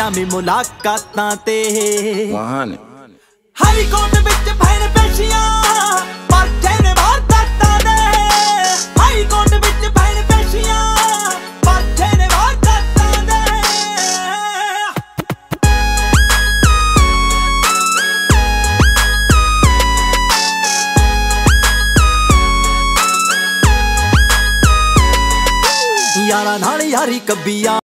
ਜਾਮੀ ਮੁਲਾਕਾਤਾਂ ਤੇ ਮਹਾਨ high court ਵਿੱਚ ਭੈਣ ਪੇਸ਼ੀਆਂ ਪਰਚੇ ਨੇ ਵਾਰਦਾਤਾਂ ਦੇ ਹਾਈ ਕੋਰਟ ਵਿੱਚ ਭੈਣ ਪੇਸ਼ੀਆਂ ਪਰਚੇ ਨੇ ਵਾਰਦਾਤਾਂ ਦੇ ਯਾਰਾਂ ਨਾਲ ਯਾਰੀ ਕੱਬੀਆਂ